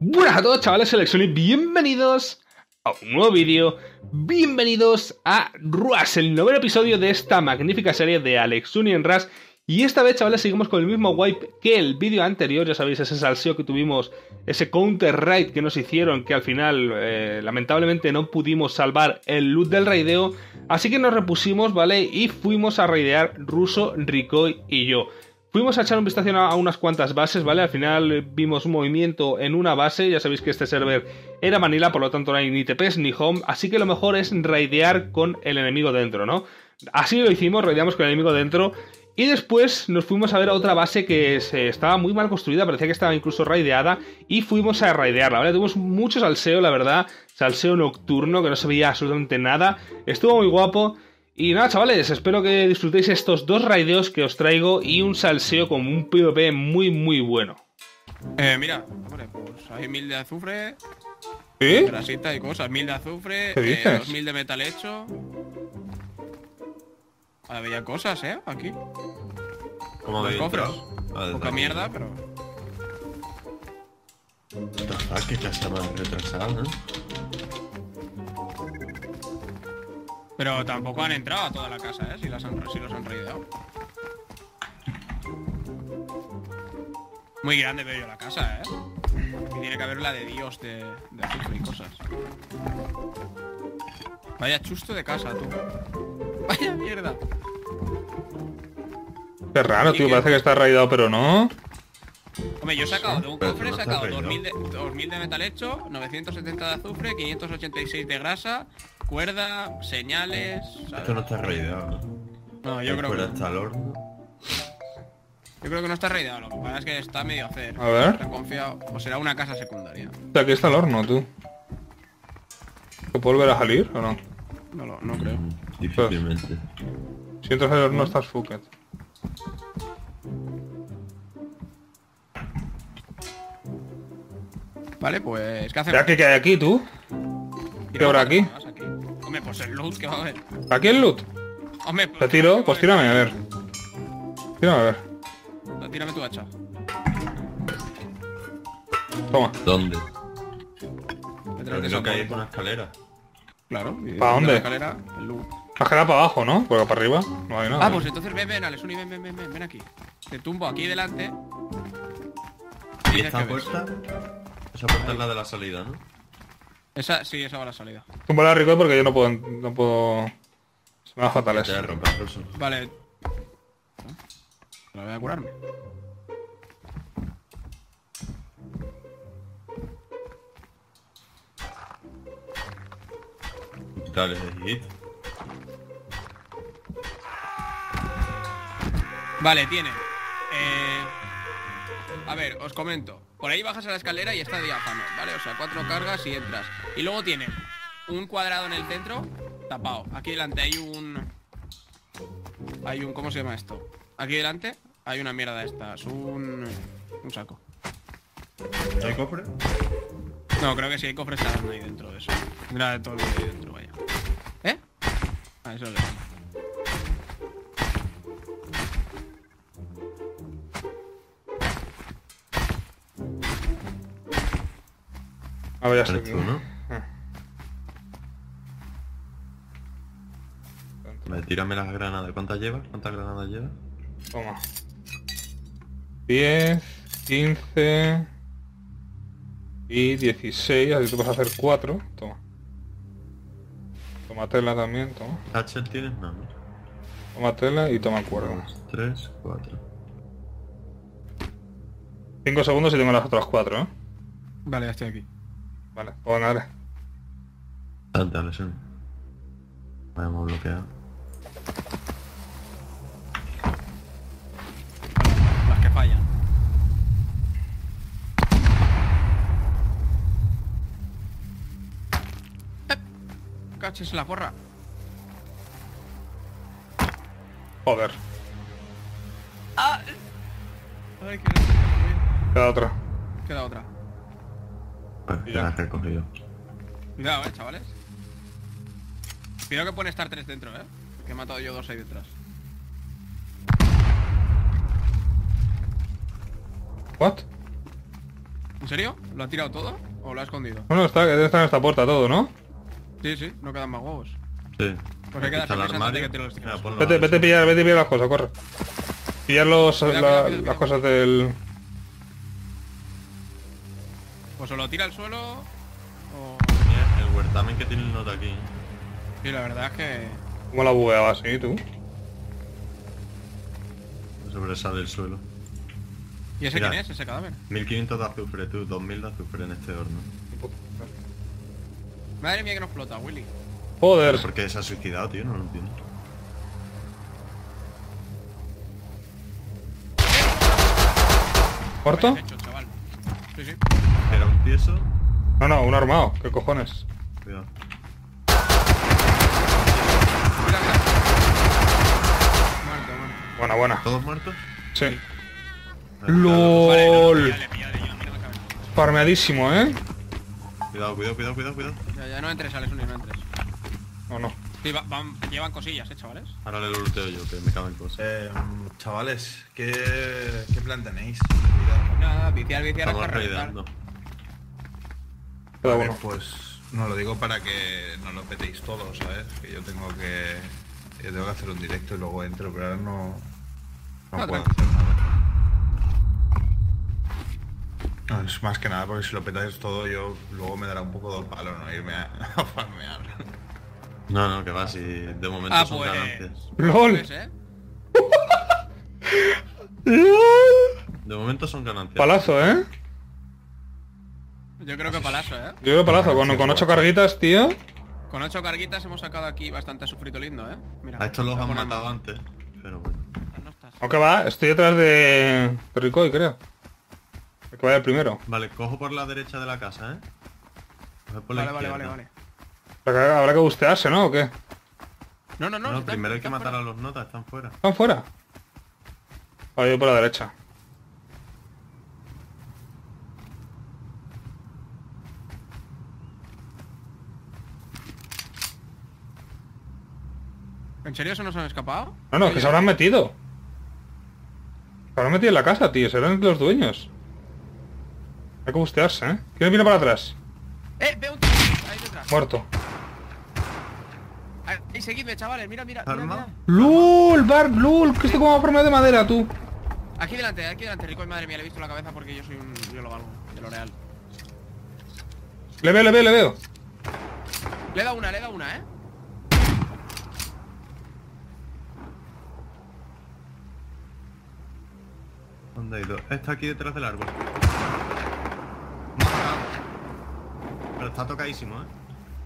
Buenas a todos, chavales, soy Alexon y bienvenidos a un nuevo vídeo. Bienvenidos a Rust, el noveno episodio de esta magnífica serie de Alexuni en Rust. Y esta vez, chavales, seguimos con el mismo wipe que el vídeo anterior. Ya sabéis, ese salseo que tuvimos, ese counter raid que nos hicieron, que al final, lamentablemente, no pudimos salvar el loot del raideo. Así que nos repusimos, ¿vale? Y fuimos a raidear Russo, Rikoy y yo. Fuimos a echar un vistazo a unas cuantas bases, ¿vale? Al final vimos un movimiento en una base. Ya sabéis que este server era Manila, por lo tanto no hay ni TPs ni home. Así que lo mejor es raidear con el enemigo dentro, ¿no? Así lo hicimos, raideamos con el enemigo dentro. Y después nos fuimos a ver a otra base que estaba muy mal construida, parecía que estaba incluso raideada, y fuimos a raidearla, ¿vale? Tuvimos mucho salseo, la verdad, salseo nocturno, que no se veía absolutamente nada, estuvo muy guapo. Y nada, chavales, espero que disfrutéis estos dos raideos que os traigo y un salseo con un PvP muy bueno. Mira, hombre, pues hay 1000 de azufre, ¿Sí? grasita y cosas, 1000 de azufre, ¿Qué dices? 2000 de metal hecho. Había cosas, aquí. ¿Cómo Los habéis cofres. entrado? Poca mierda, pero... Que ya está más retrasado, ¿no? Pero tampoco han entrado a toda la casa, si los han raideado. Muy grande veo yo la casa, Y tiene que haber la de Dios de azufre y cosas. Vaya chusto de casa, tú. Vaya mierda. Qué raro, tío, parece que está raideado, pero no. Hombre, yo he sacado de un Pero cofre, he no sacado está 2000 de metal hecho, 970 de azufre, 586 de grasa, cuerda, señales, ¿sabes? Esto no está raideado, ¿no? No, yo creo que no. Está el horno. Yo creo que no está raideado, lo que pasa es que está medio a hacer. A ver. Está confiado. O será una casa secundaria. O sea, aquí está el horno, tú. ¿Lo puedo volver a salir o no? No creo. Difícilmente. Si entras al horno estás fucked. Vale, pues ¿qué Mira, hacemos? ¿qué hay aquí, tú? ¿Qué habrá aquí? Hombre, pues el loot que va a haber. ¿Aquí el loot? Hombre, pues, ¿Te tiro? Pues tírame, a ver. Tírame, a ver. Tírame tu hacha. Toma. ¿Dónde? Detrás de Creo esa que hay puerta. una escalera. Claro. y ¿Para dónde? de la escalera, el loot. Has quedado para abajo, ¿no? Porque para arriba no hay nada. Ah, pues entonces ven, Alexuni, ven aquí. Te tumbo aquí delante. ¿Y Dices esta que ves. puerta? Esa puerta es la de la salida, ¿no? Sí, esa va a la salida. Tumba la Rikoy porque yo no puedo... Se me va fatal Te voy a eso. romper eso. Vale. Ahora voy a curarme. Dale, hit. Vale, tiene. A ver, os comento. Por ahí bajas a la escalera y está diáfano, ¿vale? O sea, 4 cargas y entras. Y luego tiene un cuadrado en el centro tapado. Aquí delante hay un... ¿Cómo se llama esto? Aquí delante hay una mierda de estas. Un saco. ¿Hay cofre? No, creo que sí hay cofres estarán ahí dentro de eso. Mira de todo el mundo ahí dentro, vaya. ¿Eh? Ah, eso es lo que... A ver, ya Eres sé. tú, ¿no? Vale, tírame las granadas. ¿Cuántas llevas? ¿Cuántas granadas llevas? Toma. 10, 15 y 16. Así tú vas a hacer 4. Toma. Toma tela también, toma. ¿Hatchet tienes? No, no. Toma tela y toma cuerda. 2, 3, 4. 5 segundos y tengo las otras 4, ¿eh? Vale, ya estoy aquí. Vale, pues nada. Dante, Alexon. Vamos bloqueado. Las que fallan. Caches la porra. Joder. Ay, que no sé bien. Queda otra. Queda otra. Vale, Y ya ya. la he recogido. Cuidado, chavales. Cuidado que pueden estar 3 dentro, Que he matado yo 2 ahí detrás. ¿What? ¿En serio? ¿Lo ha tirado todo? ¿O lo ha escondido? Bueno, debe estar en esta puerta todo, ¿no? Sí, sí, no quedan más huevos. Sí. Pues hay que Aquí está darse el prisa antes de armario. que tire los tiros. Mira, ponlo Vete a pillar las cosas, corre. Pillar Cuidado, las cosas del... Pues o lo tira al suelo o... Mira, el huertamen que tiene el nota aquí. Sí, la verdad es que... ¿Cómo la bugueaba así, tú? Sobresale el suelo. ¿Y ese Mira. quién es, ese cadáver? 1500 de azufre, tú. 2000 de azufre en este horno. Madre mía que no explota, Willy. Joder. ¿Pero por qué se ha suicidado, tío? No lo entiendo. ¿Muerto? Bien hecho, chaval. Sí, sí. Era un tieso. No, un armado. ¿Qué cojones? Cuidado. Mira, mira. Muerto, muerto. Buena. ¿Todos muertos? Sí. Vale, LOL. Píllale, píllale, yo no quiero la cabeza. Farmeadísimo, ¿eh? Cuidado. Ya no entres, Alex, no entres. No. Sí, llevan cosillas, chavales. Ahora le luteo yo, que me caben cosas. Chavales, ¿qué plan tenéis? Nada, viciar Estamos hasta reventar. raideando. Cada Vale, uno. pues no lo digo para que no lo petéis todos, ¿sabes? Que yo tengo que hacer un directo y luego entro, pero ahora no No, puedo tranquilo. hacer nada. No, es más que nada porque si lo petáis todo yo luego me dará un poco de palo no irme a farmear. No, que va, si de momento Ah, son pues. ganancias. LOL. ¿Ves, eh? De momento son ganancias. Palazo, ¿eh? Yo creo que palazo, eh. Yo creo palazo. Con 8 carguitas, tío. Con 8 carguitas hemos sacado aquí bastante sufrito lindo, eh. Mira. A estos los voy a han poner matado más. antes, pero bueno. No estás. Aunque va, estoy detrás de Ricoy, creo. El que vaya el primero. Vale, cojo por la derecha de la casa, ¿eh? Coge por la Vale. izquierda. Habrá que bustearse, ¿no? ¿O qué? No. No, están- primero hay que están matar fuera. a los notas, están fuera. ¿Están fuera? Vale, yo por la derecha. ¿En serio eso no se han escapado? No, que se habrán metido. Se habrán metido en la casa, tío. Serán los dueños. Hay que bustearse, ¿eh? ¿Quién viene para atrás? Veo un tío ahí detrás. Muerto. Ahí, seguidme, chavales. Mira. ¿Arma? ¡Lul! ¡Bart! ¡Lul! Que esto como forma de madera, tú. Aquí delante, Rico. Y madre mía, le he visto la cabeza porque yo soy un... Yo lo valgo, de lo real. Le veo. Le he dado una, eh. ¿Dónde ha ido? Está aquí detrás del árbol. Pero está tocadísimo, ¿eh?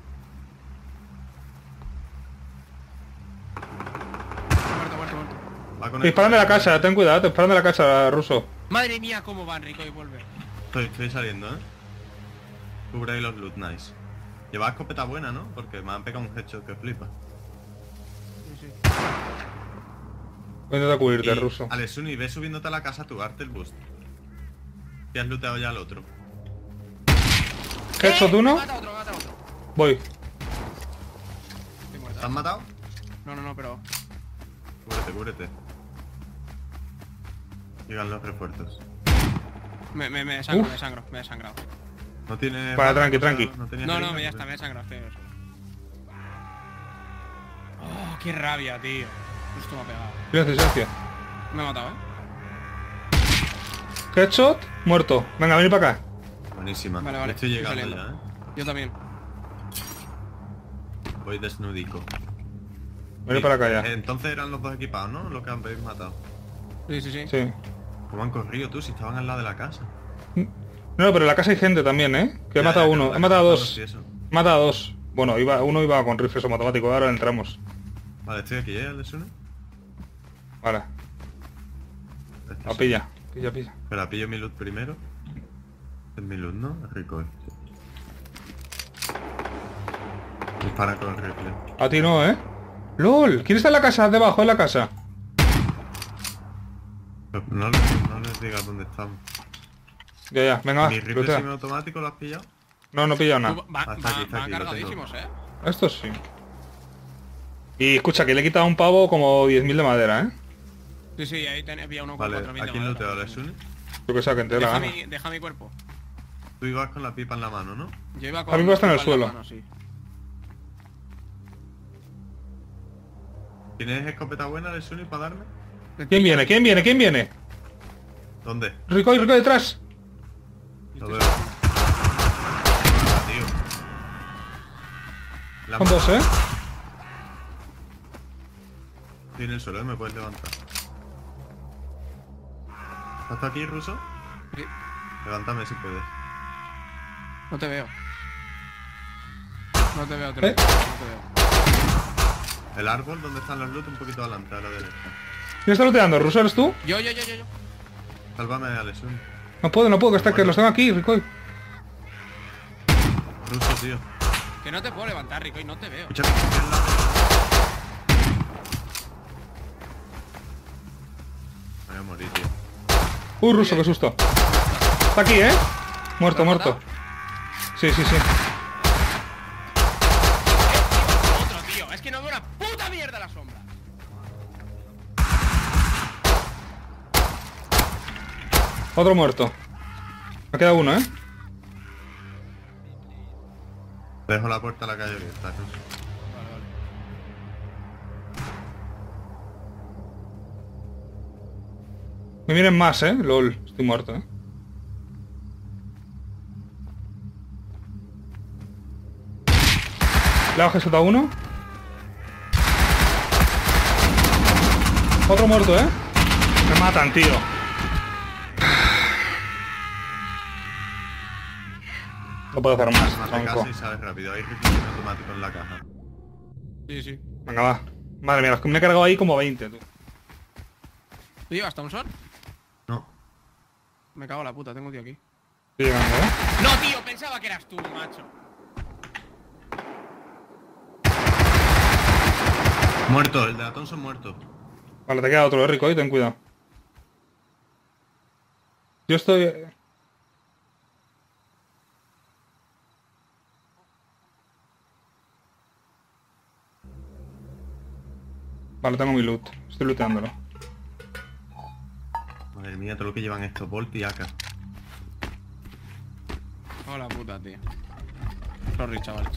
Muerto. Va con Te disparan de la casa, ten cuidado, te disparan de la casa, ruso. Madre mía, cómo van, Rico, y vuelve. Estoy saliendo, ¿eh? Cubre ahí los loot, nice. Lleva escopeta buena, ¿no? Porque me han pegado un headshot que flipa. Sí. Voy a intentar cubrirte, Y, ruso. Alexuni, ve subiéndote a la casa tu arte el boost. Que has looteado ya al otro. Headshot uno. Mata otro. Voy. Estoy ¿Te muerto. han matado? No, pero... Cúbrete. Llegan los refuerzos. Me desangro, Uf. me he desangrado. No tiene... Vale, tranqui. No, tenía No, herida, ya está, me he desangrado, estoy eso. Oh, qué rabia, tío. Justo me ha pegado. Silencio. Me ha matado, Headshot, muerto. Venga, vení para acá. Buenísima. Vale, Yo estoy llegando saliendo. ya, ¿eh? Yo también. Voy desnudico. Vení para acá ya. Entonces eran los dos equipados, ¿no? Los que habéis matado. Sí. Sí. ¿Cómo han corrido tú si estaban al lado de la casa? No, pero en la casa hay gente también, ¿eh? Que he Ya, matado ya, uno. pero He matado la dos. casa, sí, eso. He matado dos. Bueno, uno iba con rifles automático. Ahora entramos. Vale, estoy aquí, ¿eh? Alexuni. Vale. Este La sí. pilla. Pilla. Espera, pillo mi loot primero. Es mi loot, ¿no? Es rico este. Dispara con el rifle. A ti no, ¿eh? ¡Lol! ¿Quién está en la casa? Debajo de la casa. Pero no les digas dónde están. Ya. Venga, va. ¿Mi rifle lootea. semiautomático lo has pillado? No he pillado nada. Está aquí, Van lo cargadísimos, tengo. Estos sí. Y escucha, que le he quitado a un pavo como 10.000 de madera, ¿eh? Sí, ahí había uno con Vale, 4.000 ¿a quién looteo? ¿Alexuni? Yo que sé, que te la gana. Deja mi cuerpo. Tú ibas con la pipa en la mano, ¿no? Yo iba La pipa está en el la suelo. mano, sí. ¿Tienes escopeta buena de Suni para darme? ¿Quién viene? ¿Quién viene? ¿Quién viene? ¿Dónde? Ricoy, Ricoy detrás. Lo veo. Ah, tío. La Son dos, ¿eh? Estoy en el suelo, me puedes levantar. ¿Estás aquí, Ruso? Sí. Levántame si puedes. No te veo. No te veo, te lo ¿Eh? digo, no te veo. El árbol donde están los loot un poquito adelante, a la derecha. ¿Quién está looteando? ¿Ruso eres tú? Yo. Sálvame, Alexun. No puedo, que los tengo aquí, Ricoy. Ruso, tío. Que no te puedo levantar, Rico, y no te veo. Escúchame, estoy al lado. Me voy a morir, tío. Ruso, qué susto. Está aquí, ¿eh? Muerto, ¿Lo has muerto. matado? Sí. Otro, tío. Es que no veo una puta mierda la sombra. Otro muerto. Me queda uno, ¿eh? Dejo la puerta a la calle abierta, Ruso. Vale. Me vienen más, ¿eh? LOL. Estoy muerto, ¿eh? Le bajo a uno. Otro muerto, ¿eh? Me matan, tío. No puedo hacer más, Mate tronco. casa y sales rápido. Hay rifle automático en la caja. Sí. Venga, va. Madre mía, me he cargado ahí como 20, tú. ¿Tú llevas Thompson? No. Me cago en la puta, tengo un tío aquí. Estoy llegando, ¿eh? No, tío, pensaba que eras tú, macho. Muerto, el de la Thompson muerto. Vale, te queda otro, Rico, y ten cuidado. Yo estoy... Vale, tengo mi loot. Estoy looteándolo. Madre mía, todo lo que llevan estos Bolt y AK. Hola puta, tío. Sorry, chavales.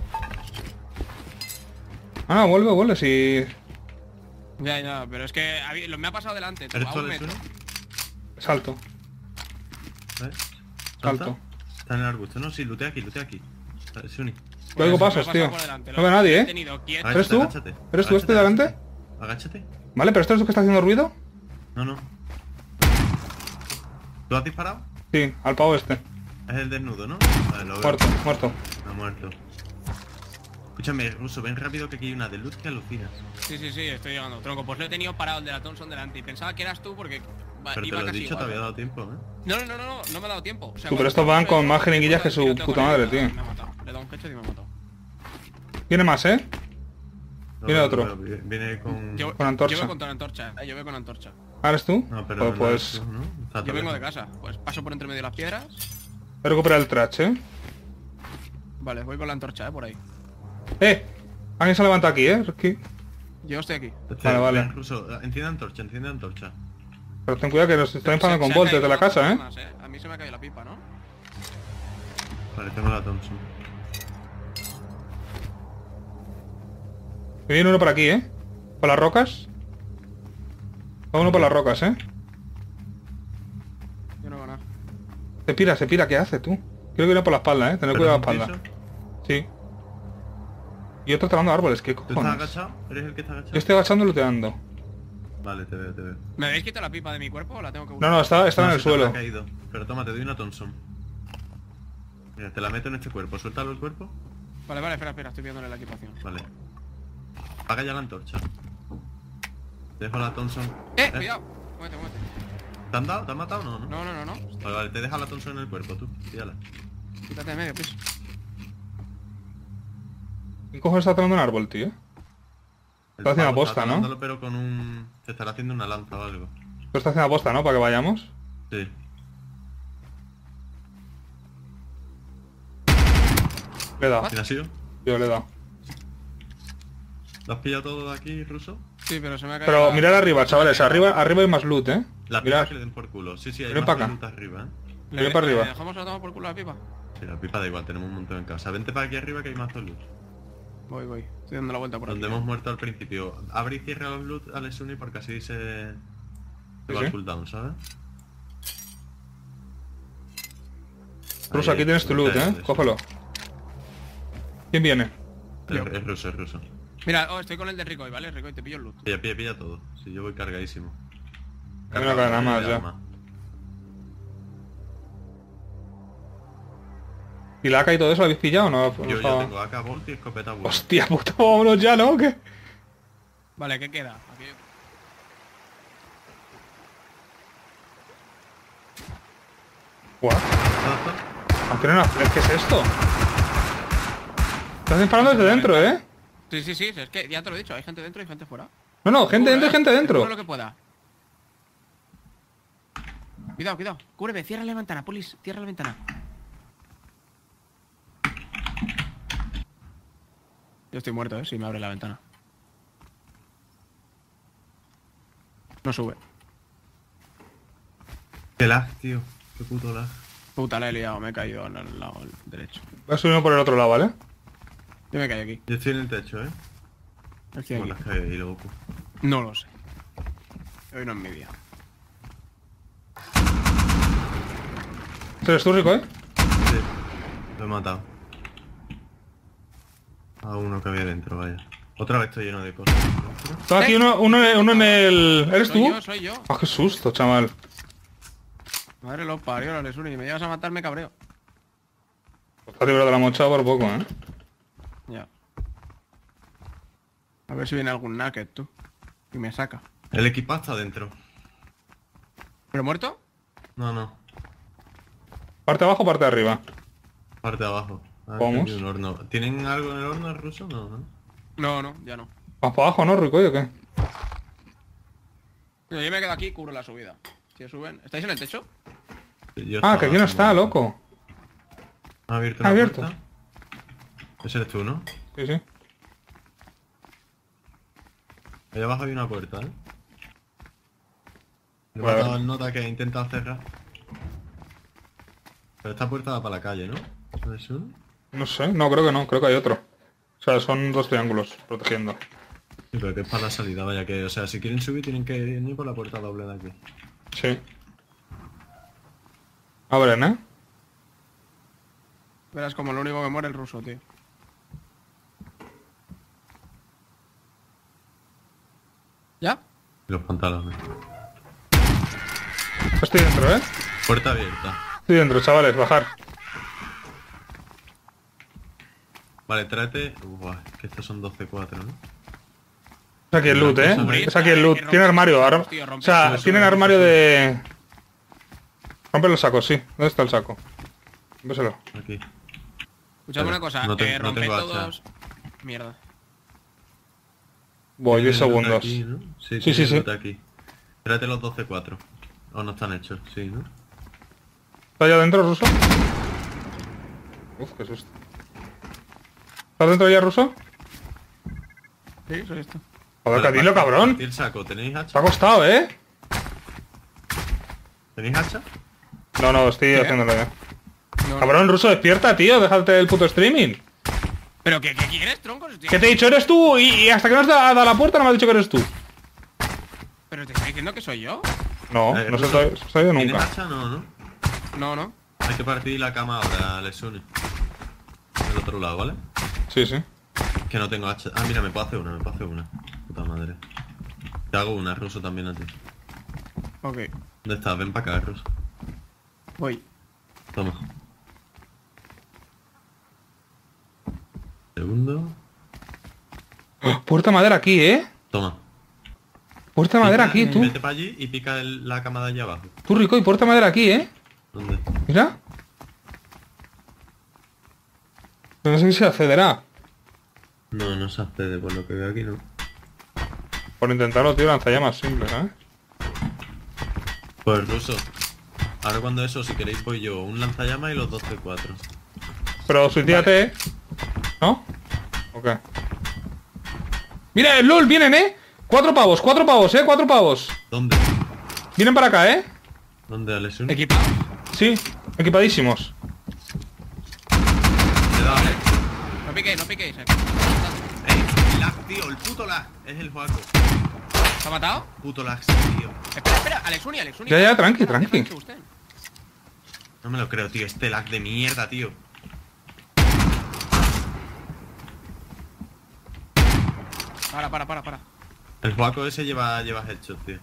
Ah, vuelve, si... Ya, pero es que me ha pasado delante, tú, ¿Eres a tú, un Alexun? metro. Salto. ¿Ves? Salto. Está en el arbusto. No, sí, lootea aquí. Suni. Lo oigo Pues me ha pasos, pasado tío. por delante, No veo a nadie, he ¿eh? tenido quieto. ¿Eres tú? Agáchate. ¿Eres tú este delante? Agáchate. Vale, pero ¿esto es lo que está haciendo ruido? No. ¿Tú has disparado? Sí, al pavo este. Es el desnudo, ¿no? Vale, lo veo. Muerto. Ha muerto. Escúchame, Ruso, ven rápido que aquí hay una de luz que alucinas. Sí, estoy llegando. Tronco, pues lo he tenido parado el de la Thompson delante y pensaba que eras tú porque Pero te iba lo he casi dicho, te igual. había dado tiempo, ¿eh? No me ha dado tiempo. O sea, Tú, pero cuando estos van estaba con más eso, jeringuillas que su tiroteo puta con madre, el- tío. Me ha matado. Le he dado un headshot y me ha matado. Viene más, ¿eh? No, Viene no, otro. no, Viene con... Con antorcha. Yo voy con antorcha. Yo voy con antorcha. ¿Ah, eres tú? No, pero no Pues... eres tú, ¿no? Está Yo todo vengo de lejos. casa. Pues paso por entre medio de las piedras. He recuperado el trash, ¿eh? Vale, voy con la antorcha, por ahí. Alguien se levanta aquí, ¿eh? Aquí. Yo estoy aquí. Vale. Ven, Ruso, enciende antorcha. Pero ten cuidado que nos están disparando con Se han bolt caído desde la más casa, ¿eh? personas, A mí se me ha caído la pipa, ¿no? Vale, tengo la Thompson. Me viene uno por aquí, ¿eh? Por las rocas. Va uno por las rocas, ¿eh? Yo no hago nada. Se pira, ¿qué hace tú? Creo que viene por la espalda, ¿eh? Tener cuidado con la ¿Pero espalda. es un Sí. Y otro talando árboles, ¿qué piso? ¿Tú estás cojones? agachado? ¿Eres el que está agachado? Yo estoy agachando y looteando. Vale, te veo. ¿Me habéis quitado la pipa de mi cuerpo o la tengo que No, buscar? no, está No, en el se te habrá suelo. caído. Pero toma, te doy una Thompson. Mira, te la meto en este cuerpo. Suéltalo el cuerpo. Vale, espera, estoy viéndole la equipación. Vale. Apaga ya la antorcha. Dejo la Thompson. Cuidado. Muévete. ¿Te han dado? ¿Te han matado o no? No. Vale, te deja la Thompson en el cuerpo, tú. Tírala. Quítate de medio, please. ¿Qué cojones está talando un árbol, tío? Está haciendo pavo aposta, ¿no? talándolo, pero con un... Se estará haciendo una lanza o algo. Esto está haciendo aposta, ¿no? Para que vayamos. Sí. Le he dado. ¿Quién ha sido? Yo le he dado. ¿Lo has pillado todo de aquí, Ruso? Sí, pero se me ha caído. Pero la- mirad arriba, chavales. Arriba hay más loot, ¿eh? La Mirad. pipa que le den por culo. Sí, hay Ven más pa' acá. loot arriba, ¿eh? Voy para arriba. ¿Dejamos a tomar por culo la pipa? Sí, la pipa da igual, tenemos un montón en casa. Vente para aquí arriba que hay más loot. Voy. Estoy dando la vuelta por aquí. Donde hemos muerto al principio. Abre y cierra los loot al Lesuni porque así se va sí. el cooldown, ¿sabes? Ruso, aquí tienes tu loot, Cógelo. ¿Quién viene? Es ruso, es ruso. Mira, estoy con el de Ricoy, ¿vale? Ricoy, te pillo el loot. Pilla todo. Si yo voy cargadísimo. A mí no queda nada más de ya. arma. ¿Y la AK y todo eso lo habéis pillado o no? Yo estaba- tengo AK, Bolt y escopeta buena. Hostia puta, vámonos ya, ¿no? ¿Qué? Vale, ¿qué queda? Aquí... What? Tiene una flecha, ¿qué es esto? Estás disparando desde dentro, ¿eh? Sí, es que ya te lo he dicho, hay gente dentro y gente fuera. No, gente dentro y gente dentro. Cubro lo que pueda. Cuidado. Cúbreme, cierra la ventana, Polis. Cierra la ventana. Yo estoy muerto, si me abre la ventana. No sube. Qué lag, tío. Qué puto lag. Puta, la he liado, me he caído en el lado derecho. Voy a subirme por el otro lado, ¿vale? Yo me caí aquí. Yo estoy en el techo, Estoy ¿Cómo aquí. las cae ahí, loco? No lo sé. Hoy no es mi día. ¿Eres tú, Rico, Sí. Lo he matado. A uno que había dentro, vaya. Otra vez estoy lleno de cosas. Tengo aquí uno en el... ¿Eres tú? Soy yo. Ah, qué susto, chaval. Madre los parió, la Lesuni. Me llevas a matar, me cabreo. Está librado de la mochada por poco, ¿eh? Ya. A ver si viene algún naked, tú. Y me saca. El equipaje está dentro. ¿Pero muerto? No. ¿Parte abajo o parte arriba? Parte de abajo. Ah, Vamos. aquí hay un horno. ¿Tienen algo en el horno ruso? No. No, ya no. ¿Vas para abajo, no, Rico, o qué? Yo me quedo aquí y cubro la subida. Si suben... ¿Estáis en el techo? Yo Ah, estaba que aquí no está, haciendo- loco. ¿Ha abierto ¿Ha la abierto? puerta? Ese eres tú, ¿no? Sí, sí. Ahí abajo hay una puerta, ¿eh? Le he Vale. matado al nota que ha intentado cerrar. Pero esta puerta da para la calle, ¿no? ¿Es uno? No sé, no, creo que no, creo que hay otro. O sea, son dos triángulos protegiendo. Sí, pero que es para la salida, vaya que... O sea, si quieren subir tienen que ir por la puerta doble de aquí. Sí. Abren, ¿eh? Verás como lo único que muere el ruso, tío. ¿Ya? Y los pantalones. Estoy dentro, ¿eh? Puerta abierta. Estoy dentro, chavales, bajar. Vale, tráete... Buah, es que estos son 12-4, ¿no? Es aquí el loot, ¿eh? Es aquí el loot. Tiene armario. O sea, tienen armario de... Rompe los sacos, sí. ¿Dónde está el saco? Rómpeselo. Aquí. Escuchadme una cosa, no romped tengo hacha. todos... Mierda. Voy, 10 Tienen loot segundos. aquí, ¿no? Sí, tienen sí. loot aquí. Tráete los 12-4. O no están hechos, sí, ¿no? ¿Está allá adentro, Ruso? Uf, qué susto. ¿Estás dentro ya, Ruso? Sí, soy esto. Joder, Vale, Cadilo, cabrón. partir el saco, ¿tenéis Te ha hacha? costado, ¿eh? ¿Tenéis hacha? No, estoy haciéndolo ya. No, Cabrón, Ruso, despierta, tío. Déjate el puto streaming. ¿Pero qué quieres, troncos? ¿Qué te he dicho? Eres tú. Y hasta que no has dado a la puerta no me has dicho que eres tú. ¿Pero te estoy diciendo que soy yo? No, no se Ruso, ha ido ¿tienes nunca. hacha? No. No. Hay que partir la cama ahora, Lesuni. Del otro lado, ¿vale? Sí, sí. Que no tengo hacha. Ah, mira, me puedo hacer una. Puta madre. Te hago una, Ruso, también a ti. Ok, ¿Dónde estás? Ven para acá, Ruso. voy. Toma. Segundo. Puerta de madera aquí, ¿eh? Toma. Puerta de madera aquí, tú. Vete para allí y pica la cama de allá abajo. Tú, Rico, y puerta de madera aquí, ¿eh? ¿Dónde? Mira. Pero no sé si se accederá. No se accede por lo que veo aquí, ¿no? Por intentarlo, tío, lanzallamas simple, ¿sabes? Pues Ruso. Ahora cuando eso, si queréis voy yo, un lanzallamas y los 12-4. Pero suicídate, ¿eh? ¿No? Ok. Mira, el LOL, vienen, ¿eh? 4 pavos, 4 pavos. ¿Dónde? Vienen para acá, ¿eh? ¿Dónde, Alexun? ¿Equipado? Sí. Equipadísimos. Le he dado, No piquéis, no piquéis. El lag, tío, el puto lag. Es el Joaco. ¿Se ha matado? Puto lag, tío. Espera, Alexuni. Ya, tranqui, tranqui. No me lo creo, tío. Este lag de mierda, tío. Para. El Joaco ese lleva headshot, tío.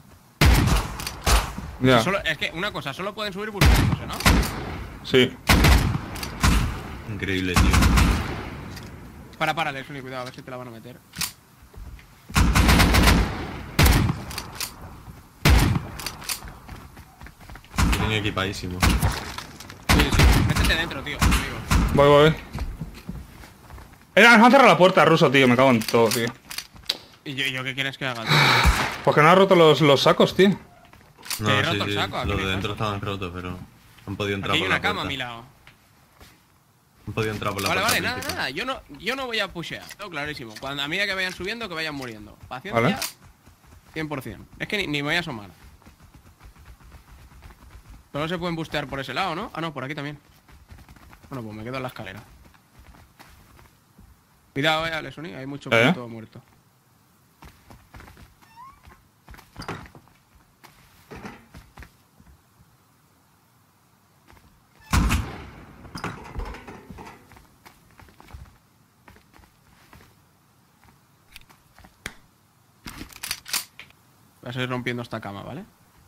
Ya. Es que, una cosa, solo pueden subir buscándose, ¿no? Sí. Increíble, tío. Para, Alexuni, cuidado, a ver si te la van a meter. Tienen equipadísimo. Sí. Métete dentro, tío, amigo. Voy. Nos han cerrado la puerta, ruso, tío. Me cago en todo, tío. ¿Y yo qué quieres que haga, tío? Pues que no han roto los sacos, tío. No, he roto el sí. saco, aquí Los de me dentro pasa. estaban rotos, pero han podido entrar Aquí hay por una la cama a puerta. mi lado. Han podido entrar por la Vale, puerta. nada. principal. Yo no voy a pushear, todo clarísimo. Cuando a medida que vayan subiendo, que vayan muriendo. Paciencia, Vale. 100%. Es que ni me voy a asomar. Solo se pueden bustear por ese lado, ¿no? Ah, no, por aquí también. Bueno, pues me quedo en la escalera. Cuidado, Alexuni, hay mucho punto muerto. Voy a seguir rompiendo esta cama, ¿vale?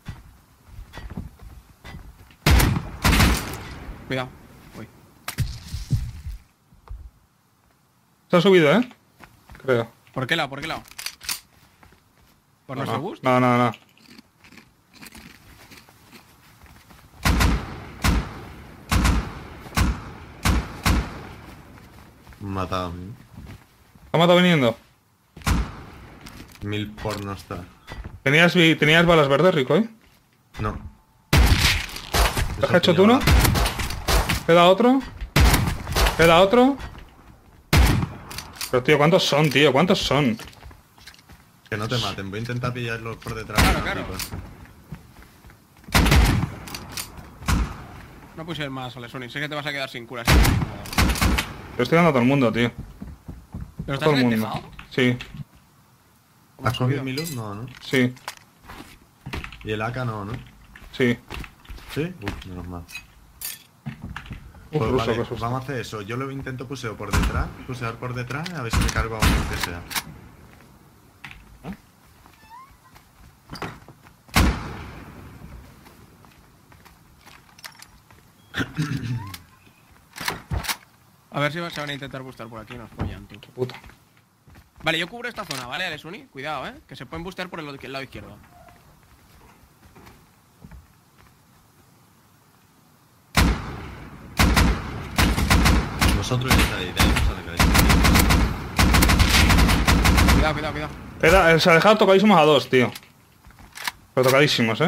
Cuidado. Voy. Se ha subido, creo. ¿Por qué lado? ¿Por nuestro boost? No. Me han matado a mí. ¿Ha matado viniendo? 1000 por no estar. ¿Tenías balas verdes, Rico, No. ¿Te has hecho tú uno? ¿Queda otro? Pero, tío, ¿cuántos son, tío? ¿Cuántos son? Que no te maten, voy a intentar pillarlos por detrás. Claro. No puse el más, Alexuni. Sé que te vas a quedar sin curas. Lo estoy dando a todo el mundo, tío. ¿Pero estás Todo en el el mundo. tejado? Sí, ¿Has cogido mi luz? No, ¿no? sí, Y el AK no, ¿no? sí. ¿Sí? Menos mal. Uf, Pues ruso, vale, qué susto. vamos a hacer eso. Yo lo intento pusear por detrás, a ver si me cargo a uno que sea. A ver si se van a intentar buscar por aquí. Nos follan, tú. Puta. Vale, yo cubro esta zona, ¿vale, Alexuni? Cuidado, que se pueden bustear por el lado izquierdo. Vosotros ya estáis, de ahí no sale caer. Cuidado. Se ha dejado tocadísimos a 2, tío. Pero tocadísimos,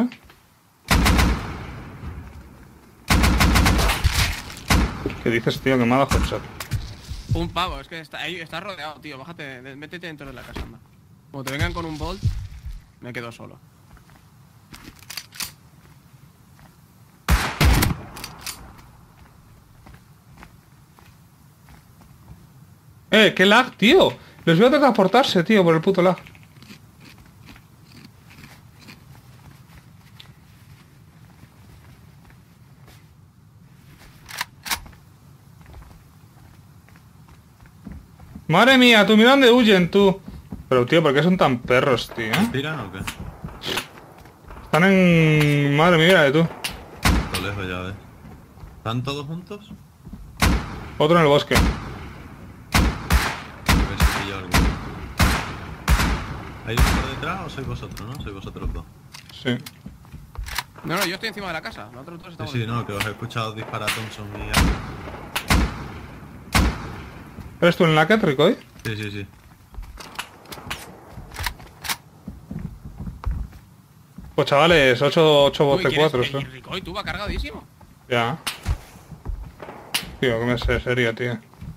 ¿Qué dices, tío? Que me ha dado headshot. Un pavo, es que está rodeado, tío. Bájate, métete dentro de la casa, anda. Como te vengan con un bolt, me quedo solo. ¡Qué lag, tío! Les voy a transportarse, tío, por el puto lag. Madre mía, tú, mira dónde huyen, tú. Pero, tío, ¿por qué son tan perros, tío? ¿Tiran o qué? Están en... Madre mía, tú. Lo lejos ya ves. ¿Están todos juntos? Otro en el bosque. A ver si pillo alguno. ¿Hay uno por detrás o sois vosotros, no? Sois vosotros dos. Sí. No, yo estoy encima de la casa. Nosotros dos estamos... Sí, no, que os he escuchado disparar a Thompson y... ¿Eres tú el Naked, Ricoy? Sí. Pues chavales, 8 bote 4, ¿sí? Ricoy, tú va cargadísimo. Ya. Tío, que me sé serio, tío.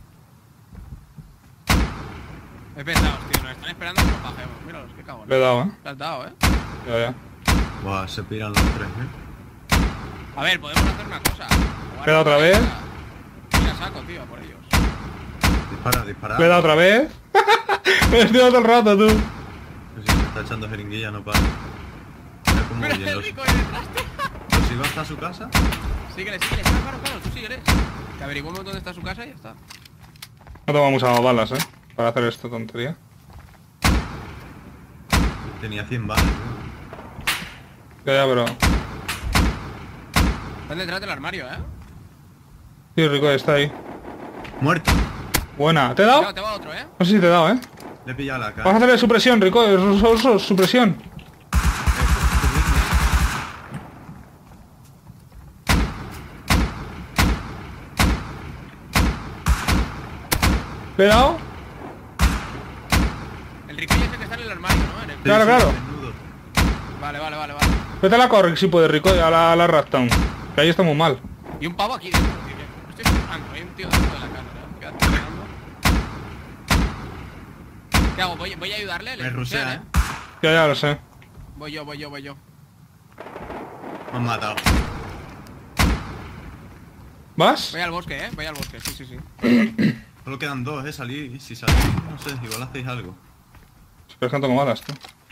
Es pesado, tío. Nos están esperando que nos bajemos. Míralos, qué cabrón. Le he dado, Te has dado, Ya. Buah, se piran los tres, A ver, podemos hacer una cosa. Le he dado otra vez. Y la saco, tío, por ellos. Dispara. Le he dado otra vez. Me estoy dando el rato, tú. Si se está echando jeringuilla, no para. Mira cómo Mira huyen el los... rico ahí detrás, tío. ¿Los sigo hasta su casa? Síguele, claro, tú síguele. Que averiguemos dónde está su casa y ya está. No tomamos muchas balas, para hacer esta tontería. Tenía 100 balas, tío. Ya, pero... Están detrás del armario, Sí, Rico, está ahí. Muerto. Buena. ¿Te he dado? Claro, te va otro, No sé si te he dado, Le he pillado la cara. Vamos a hacerle supresión, Rico. Supresión. ¿Le he dado? El rico ese que está en el armario, ¿no? En el... Claro, claro. Desnudo. Vale. Vete a la corre si puedes, Rico, a la Raptown. Que ahí está muy mal. Y un pavo aquí dentro, tío. Me estoy asustando, hay un tío dentro de la casa, ¿no? Quédate mirando. ¿Qué hago? ¿Voy a ayudarle? Me rusea, Ya lo sé. Voy yo. Me han matado. ¿Vas? Voy al bosque, voy al bosque, sí. Solo quedan 2, salí. Si salís, no sé, igual hacéis algo. Pero es que no tengo balas, tú.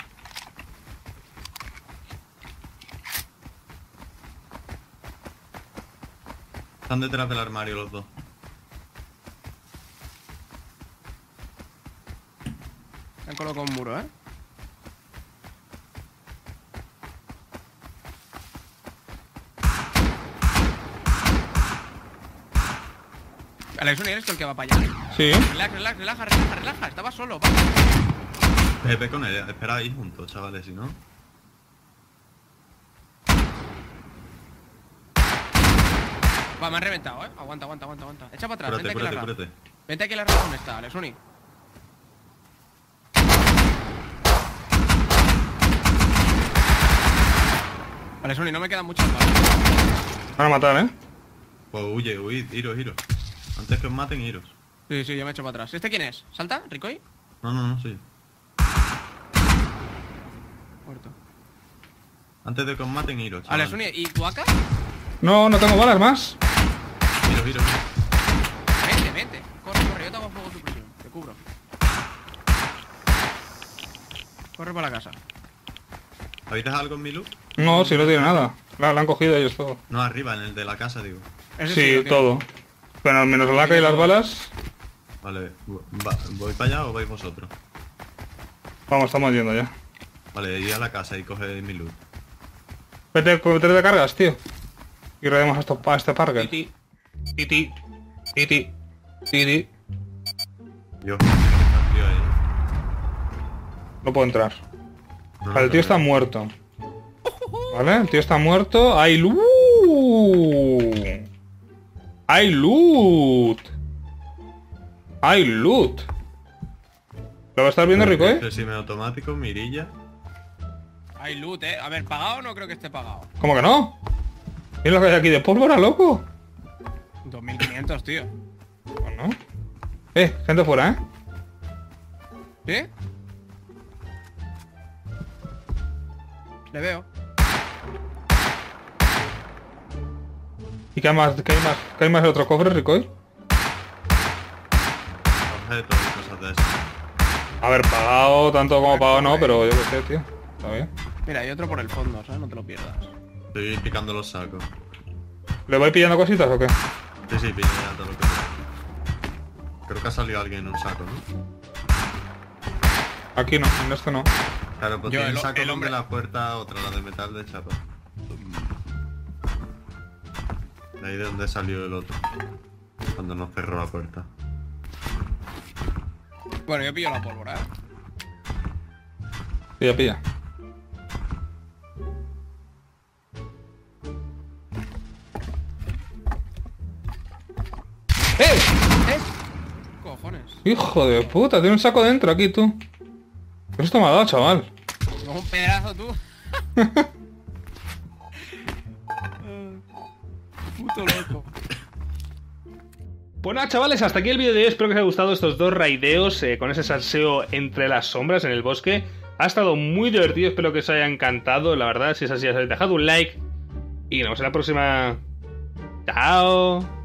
Están detrás del armario los dos. Han colocado un muro, Alex, ¿eres tú el que va para allá? Sí. Relaja, estaba solo, va. Ve con él, espera ahí juntos, chavales, si no. Va, me han reventado, Aguanta. Echa para atrás, Espérate. Vente aquí a la rama donde está, Alex, Alex, no me quedan muchas balas. Van a matar, Pues huye, iros. Antes que os maten, iros. Sí, yo me echo para atrás. ¿Este quién es? ¿Salta, Ricoy? No, sí. Muerto. Antes de que os maten, iros, chavales. Alex, ¿y tu AK? No tengo balas más. Iros. Vente. Corre, yo te hago fuego de supresión. Te cubro. Corre para la casa. ¿Habéis dejado algo en mi loot? No, si no tiene nada. La han cogido ellos todo. No, arriba, en el de la casa, digo. Ese Sí, lo tiene. todo. Bueno, al menos la AK y las balas. Vale, ¿voy para allá o vais vosotros? Vamos, estamos yendo ya. Vale, ir a la casa y coger mi loot. Vete de cargas, tío. Y redemos a este parque. Titi. Dios, el tío ahí. No puedo entrar. No, Vale, el tío está muerto. ¿Vale? El tío está muerto. ¡Hay loot! ¡Hay loot! ¡Hay loot! ¿Lo vas a estar viendo, Rico, Semiautomático, mirilla. Hay loot, A ver, ¿pagado? No creo que esté pagado. ¿Cómo que no? ¿Qué es lo que hay aquí de pólvora, loco? 2500, tío. Bueno. Gente fuera, ¿Sí? Le veo. ¿Y qué hay más? ¿Qué hay más en otro cofre, Rico? Objetos y cosas de esas. Haber pagado tanto como pagado no, pero yo qué sé, tío. Está bien. Mira, hay otro por el fondo, ¿sabes? No te lo pierdas. Estoy picando los sacos. ¿Le voy pillando cositas o qué? Sí, pillando lo que sea. Creo que ha salido alguien en un saco, ¿no? Aquí no, en este no. Claro, pues Yo, tiene el un saco hombre- donde la puerta, otra la de metal de chapa. De ahí de donde salió el otro. Cuando nos cerró la puerta. Bueno, yo pillo la pólvora, Pilla. Cojones. Hijo de puta, tiene un saco dentro aquí, tú. ¿Qué esto me ha dado, chaval? Como un pedazo tú. Puto loco. Pues nada, chavales, hasta aquí el vídeo de hoy. Espero que os haya gustado estos dos raideos con ese salseo entre las sombras en el bosque. Ha estado muy divertido, espero que os haya encantado, la verdad. Si es así, ya sabéis, dejad un like Y nos vemos en la próxima. Chao.